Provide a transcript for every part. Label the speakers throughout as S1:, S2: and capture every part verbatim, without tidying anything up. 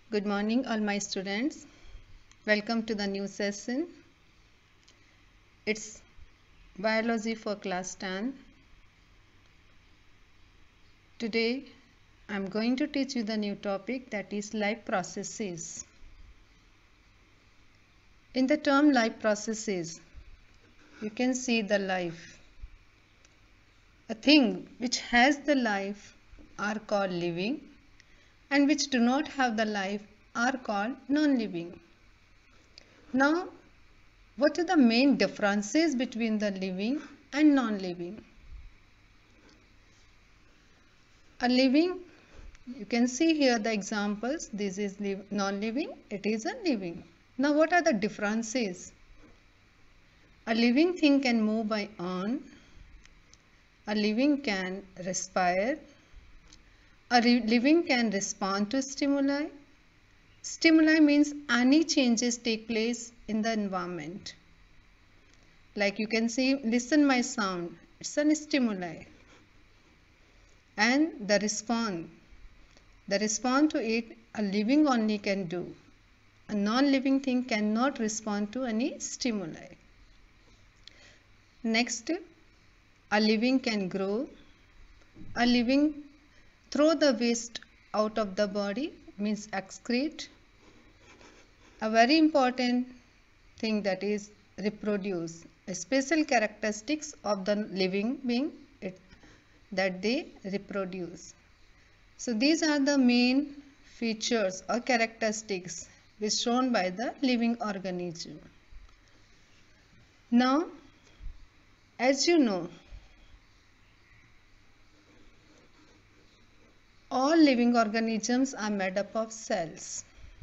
S1: Good morning, all my students. Welcome to the new session. It's biology for class ten. Today, I'm going to teach you the new topic, that is life processes. In the term life processes, you can see the life. A thing which has the life are called living, and which do not have the life are called non-living. Now, what are the main differences between the living and non-living? A living, you can see here the examples. This is non-living, it is a living. Now, what are the differences? A living thing can move by on. A living can respire. A living can respond to stimuli. Stimuli means any changes take place in the environment. Like you can see, listen my sound. It's a stimuli. And the response. The response to it, a living only can do. A non-living thing cannot respond to any stimuli. Next, a living can grow. A living throw the waste out of the body, means excrete. A very important thing, that is reproduce. A special characteristics of the living being it, that they reproduce. So these are the main features or characteristics which shown by the living organism. Now, as you know, all living organisms are made up of cells,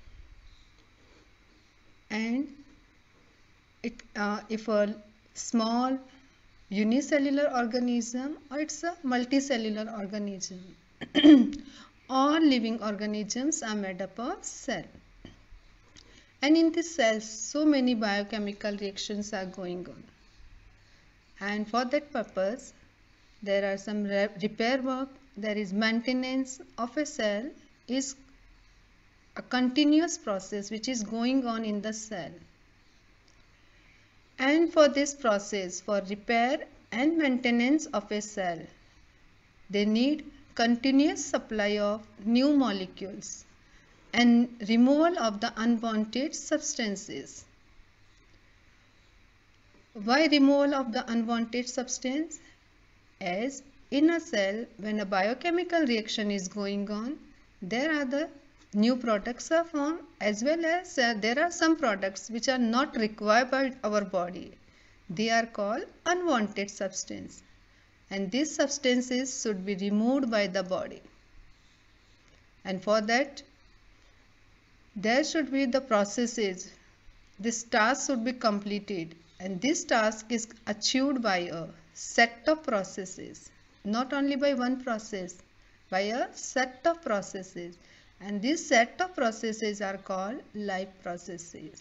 S1: and it, uh, if a small unicellular organism or it's a multicellular organism, all living organisms are made up of cell. And in these cells, so many biochemical reactions are going on. And for that purpose, there are some repair work. There is maintenance of a cell is a continuous process which is going on in the cell. And for this process, for repair and maintenance of a cell, they need continuous supply of new molecules and removal of the unwanted substances. Why removal of the unwanted substance? As in a cell, when a biochemical reaction is going on, there are the new products are formed, as well as uh, there are some products which are not required by our body. They are called unwanted substance, and these substances should be removed by the body. And for that, there should be the processes. This task should be completed, and this task is achieved by a set of processes. Not only by one process, by a set of processes, and this set of processes are called life processes.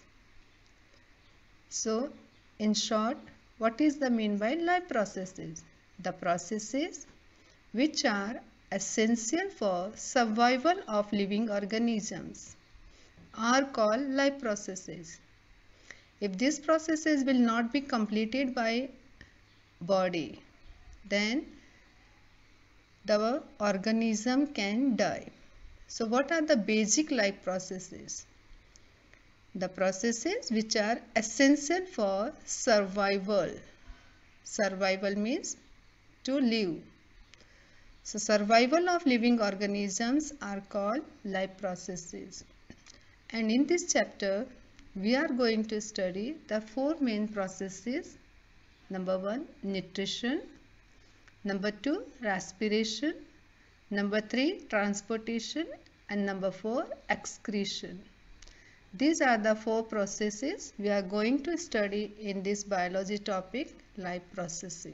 S1: So, in short, what is the mean by life processes? The processes which are essential for survival of living organisms are called life processes. If these processes will not be completed by body, then the organism can die. So what are the basic life processes? The processes which are essential for survival. Survival means to live. So survival of living organisms are called life processes. And in this chapter, we are going to study the four main processes. Number one, nutrition. Number two, respiration. Number three, transportation. And number four, excretion. These are the four processes we are going to study in this biology topic, life processes.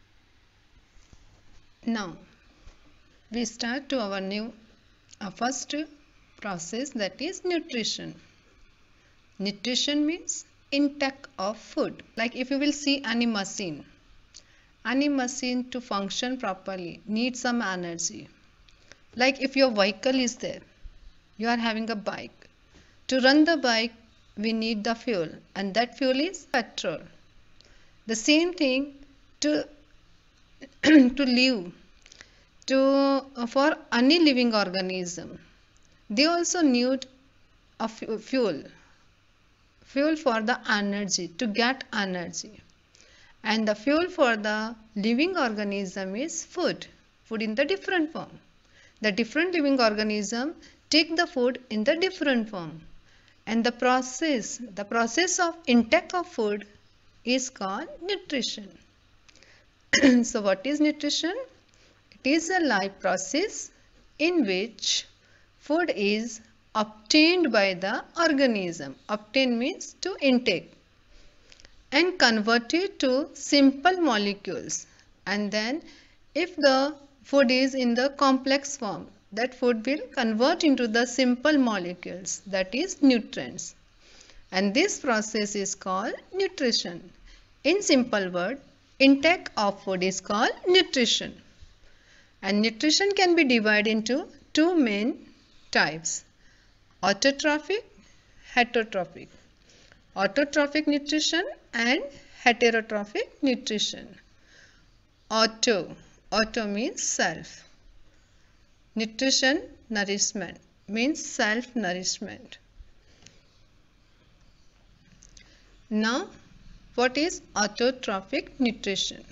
S1: Now, we start to our new uh, first process, that is nutrition. Nutrition means intake of food. Like if you will see any machine, any machine to function properly needs some energy. Like if your vehicle is there, you are having a bike, To run the bike, we need the fuel, and that fuel is petrol. The same thing to to live, to for any living organism, they also need a fuel, fuel for the energy, to get energy. And the fuel for the living organism is food, food in the different form. The different living organism take the food in the different form. And the process, the process of intake of food is called nutrition. So what is nutrition? It is a life process in which food is obtained by the organism. Obtained means to intake, and converted to simple molecules. And then if the food is in the complex form, that food will convert into the simple molecules, that is nutrients. And this process is called nutrition. In simple word, intake of food is called nutrition. And nutrition can be divided into two main types: autotrophic, heterotrophic. Autotrophic nutrition and heterotrophic nutrition. Auto, auto means self. Nutrition, nourishment, means self-nourishment. Now, what is autotrophic nutrition?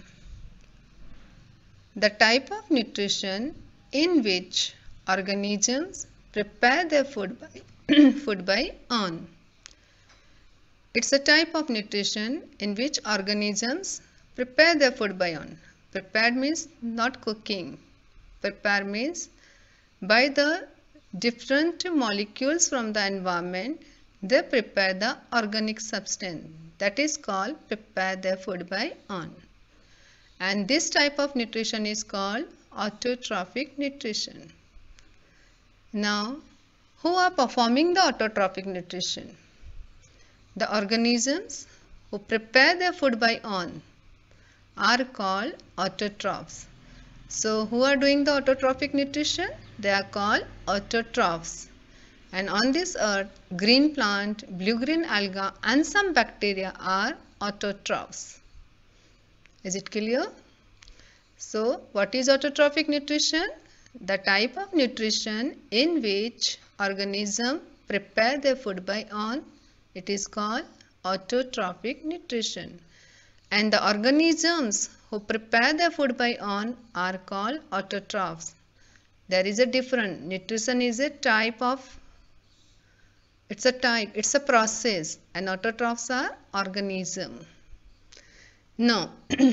S1: The type of nutrition in which organisms prepare their food by, food by own. It's a type of nutrition in which organisms prepare their food by own. Prepared means not cooking. Prepare means by the different molecules from the environment, they prepare the organic substance. That is called prepare their food by own. And this type of nutrition is called autotrophic nutrition. Now, who are performing the autotrophic nutrition? The organisms who prepare their food by own are called autotrophs. So, who are doing the autotrophic nutrition? They are called autotrophs. And on this earth, green plant, blue-green alga and some bacteria are autotrophs. Is it clear? So, what is autotrophic nutrition? The type of nutrition in which organisms prepare their food by own. It is called autotrophic nutrition. And the organisms who prepare their food by own are called autotrophs. There is a difference. Nutrition is a type of, it's a type, it's a process, and autotrophs are organism. Now,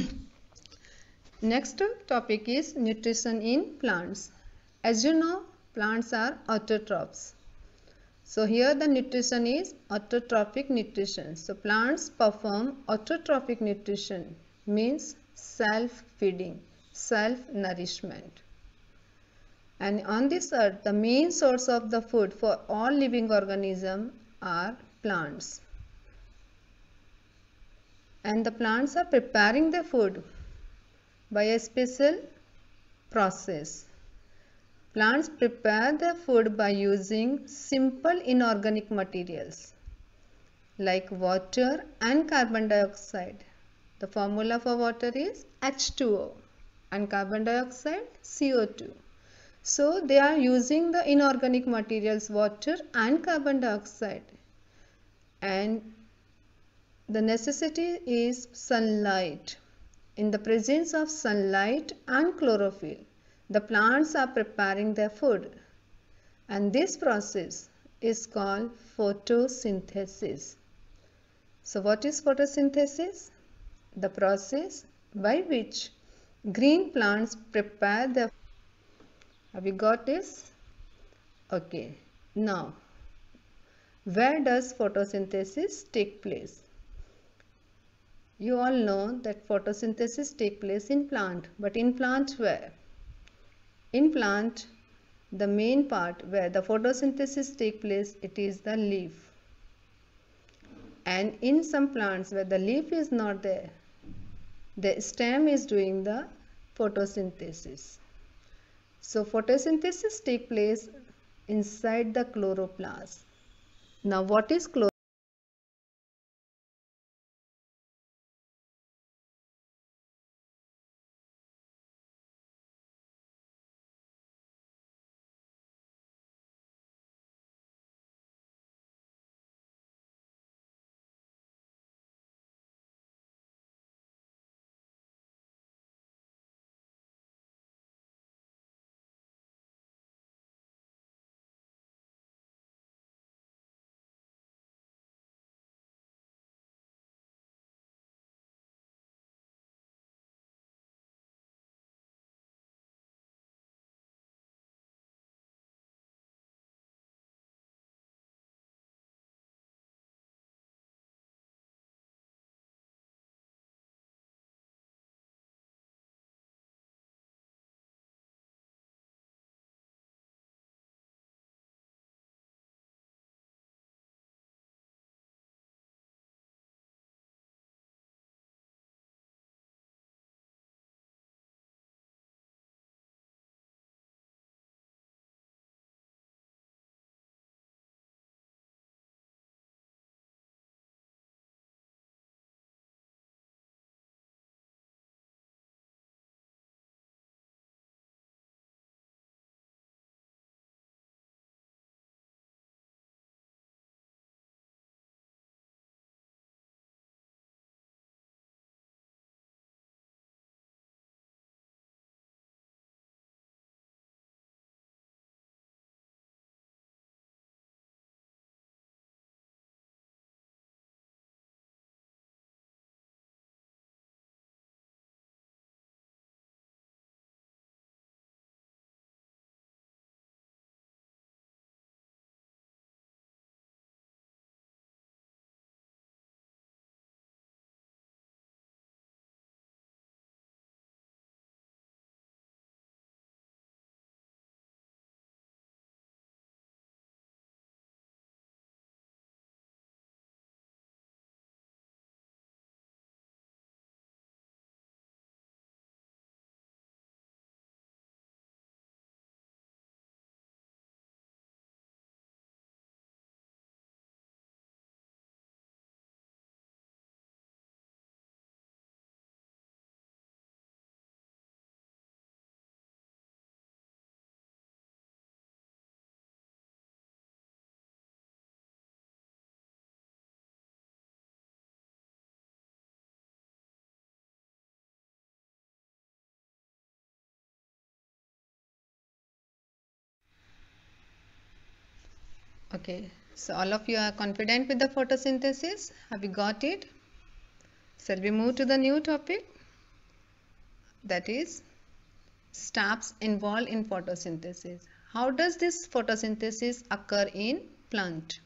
S1: next topic is nutrition in plants. As you know, plants are autotrophs. So here the nutrition is autotrophic nutrition. So plants perform autotrophic nutrition, means self-feeding, self-nourishment. And on this earth, the main source of the food for all living organisms are plants. And the plants are preparing the food by a special process. Plants prepare their food by using simple inorganic materials like water and carbon dioxide. The formula for water is H two O and carbon dioxide C O two. So they are using the inorganic materials water and carbon dioxide, and the necessity is sunlight. In the presence of sunlight and chlorophyll, the plants are preparing their food, and this process is called photosynthesis. So what is photosynthesis? The process by which green plants prepare their food. Have you got this? Okay. Now, where does photosynthesis take place? You all know that photosynthesis take place in plant, but in plant where? In plant, the main part where the photosynthesis take place, it is the leaf. And in some plants where the leaf is not there, the stem is doing the photosynthesis. So photosynthesis take place inside the chloroplast. Now what is chlorophyll? Okay, so all of you are confident with the photosynthesis? Have you got it? Shall we move to the new topic? That is steps involved in photosynthesis. How does this photosynthesis occur in plant?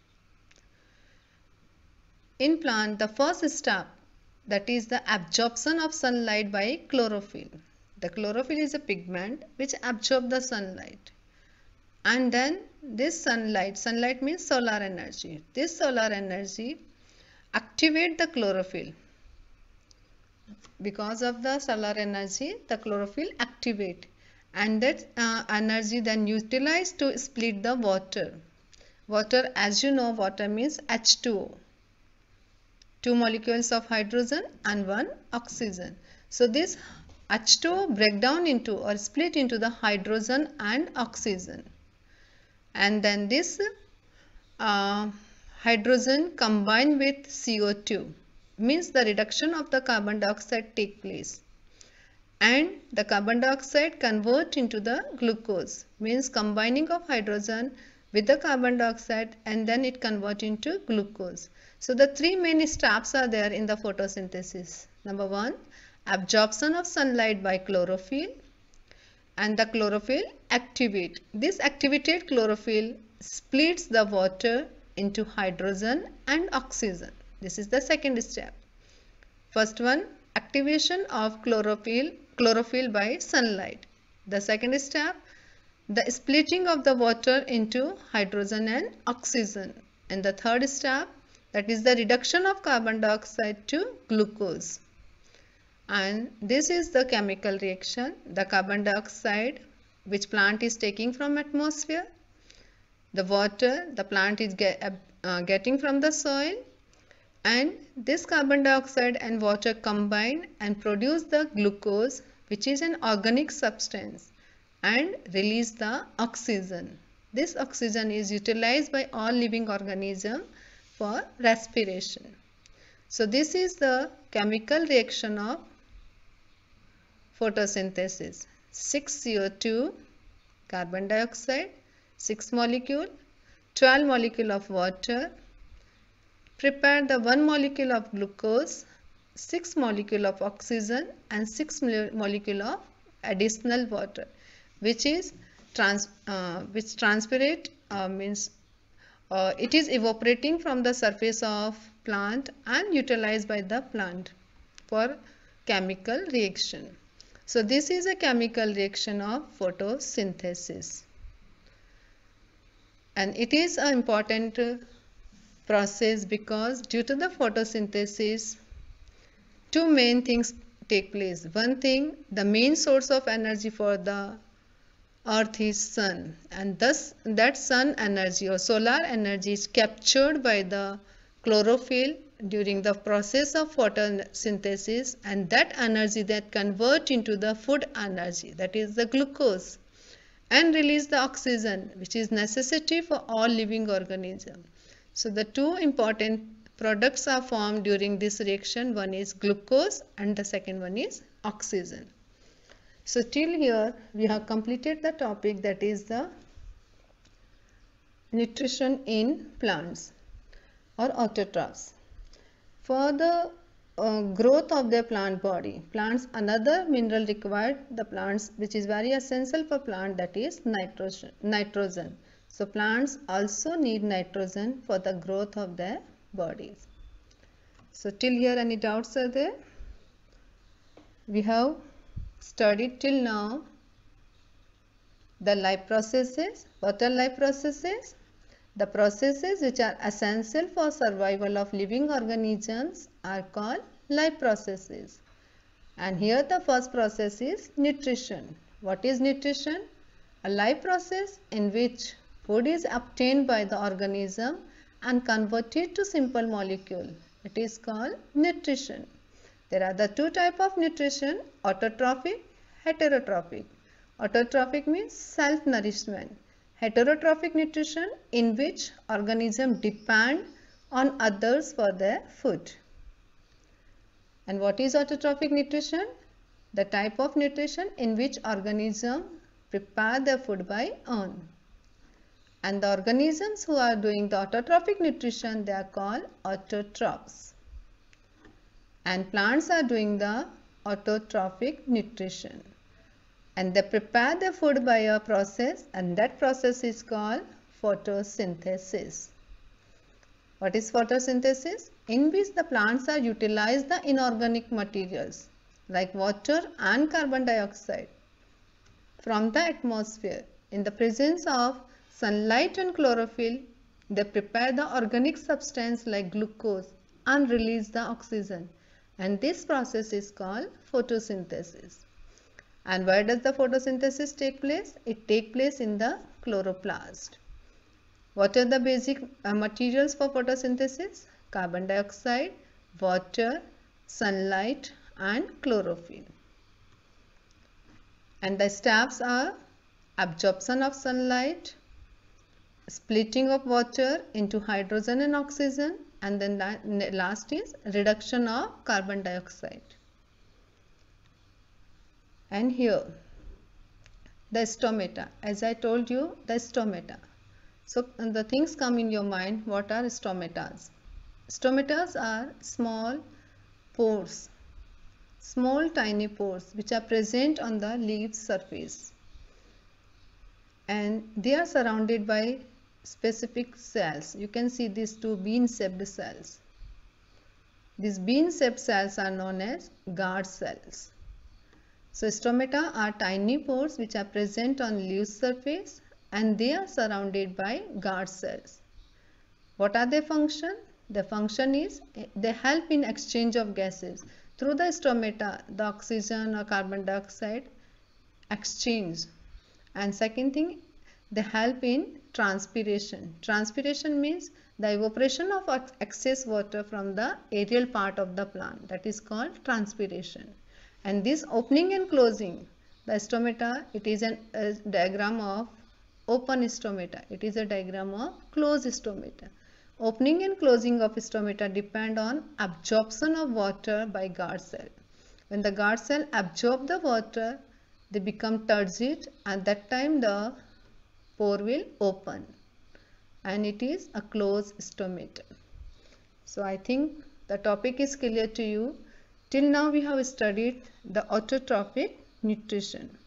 S1: In plant, the first step, that is the absorption of sunlight by chlorophyll. The chlorophyll is a pigment which absorbs the sunlight. And then this sunlight, sunlight means solar energy. This solar energy activate the chlorophyll. Because of the solar energy, the chlorophyll activate, and that uh, energy then utilized to split the water. Water, as you know, water means H two O. Two molecules of hydrogen and one oxygen. So this H two O break down into or split into the hydrogen and oxygen. And then this uh, hydrogen combined with C O two, means the reduction of the carbon dioxide take place, and the carbon dioxide convert into the glucose, means combining of hydrogen with the carbon dioxide, and then it convert into glucose. So the three main steps are there in the photosynthesis. Number one, absorption of sunlight by chlorophyll, and the chlorophyll activate. This activated chlorophyll splits the water into hydrogen and oxygen. This is the second step. First one, activation of chlorophyll, chlorophyll by sunlight. The second step, the splitting of the water into hydrogen and oxygen. And the third step, that is the reduction of carbon dioxide to glucose. And this is the chemical reaction. The carbon dioxide which plant is taking from atmosphere, the water the plant is get, uh, getting from the soil, and this carbon dioxide and water combine and produce the glucose, which is an organic substance, and release the oxygen. This oxygen is utilized by all living organisms for respiration. So this is the chemical reaction of photosynthesis. six C O two, carbon dioxide, six molecule, twelve molecule of water, prepare the one molecule of glucose, six molecule of oxygen and six molecule of additional water, which is trans uh, which transpirate uh, means uh, it is evaporating from the surface of plant and utilized by the plant for chemical reaction. So this is a chemical reaction of photosynthesis, and it is an important uh, process because due to the photosynthesis, two main things take place. One thing, the main source of energy for the earth is sun, and thus that sun energy or solar energy is captured by the chlorophyll during the process of photosynthesis, and that energy that convert into the food energy, that is the glucose, and release the oxygen, which is necessity for all living organisms. So the two important products are formed during this reaction. One is glucose and the second one is oxygen. So till here we have completed the topic, that is the nutrition in plants or autotrophs. For the uh, growth of their plant body, plants, another mineral required the plants which is very essential for plant, that is nitrogen. nitrogen. So plants also need nitrogen for the growth of their bodies. So till here any doubts are there? We have studied till now the life processes. What are life processes? The processes which are essential for survival of living organisms are called life processes. And here the first process is nutrition. What is nutrition? A life process in which food is obtained by the organism and converted to simple molecule. It is called nutrition. There are the two types of nutrition, autotrophic, heterotrophic. Autotrophic means self-nourishment. Heterotrophic nutrition, in which organisms depend on others for their food. And what is autotrophic nutrition? The type of nutrition in which organisms prepare their food by own. And the organisms who are doing the autotrophic nutrition, they are called autotrophs. And plants are doing the autotrophic nutrition. And they prepare their food by a process, and that process is called photosynthesis. What is photosynthesis? In which the plants are utilize the inorganic materials like water and carbon dioxide from the atmosphere. In the presence of sunlight and chlorophyll, they prepare the organic substance like glucose and release the oxygen. And this process is called photosynthesis. And where does the photosynthesis take place? It takes place in the chloroplast. What are the basic uh, materials for photosynthesis? Carbon dioxide, water, sunlight and chlorophyll. And the steps are absorption of sunlight, splitting of water into hydrogen and oxygen, and then last is reduction of carbon dioxide. And here the stomata, as I told you, the stomata. So the things come in your mind. What are stomatas? Stomatas are small pores, small tiny pores which are present on the leaf surface, and they are surrounded by specific cells. You can see these two bean-shaped cells. These bean-shaped cells are known as guard cells. So stomata are tiny pores which are present on leaf surface, and they are surrounded by guard cells. What are their function? The function is they help in exchange of gases. Through the stomata, the oxygen or carbon dioxide exchange. And second thing, they help in transpiration. Transpiration means the evaporation of excess water from the aerial part of the plant, that is called transpiration. And this opening and closing the stomata, it is an, a diagram of open stomata, it is a diagram of closed stomata. Opening and closing of stomata depend on absorption of water by guard cell. When the guard cell absorb the water, they become turgid, and that time the pore will open and it is a closed stomata. So I think the topic is clear to you. Till now we have studied the autotrophic nutrition.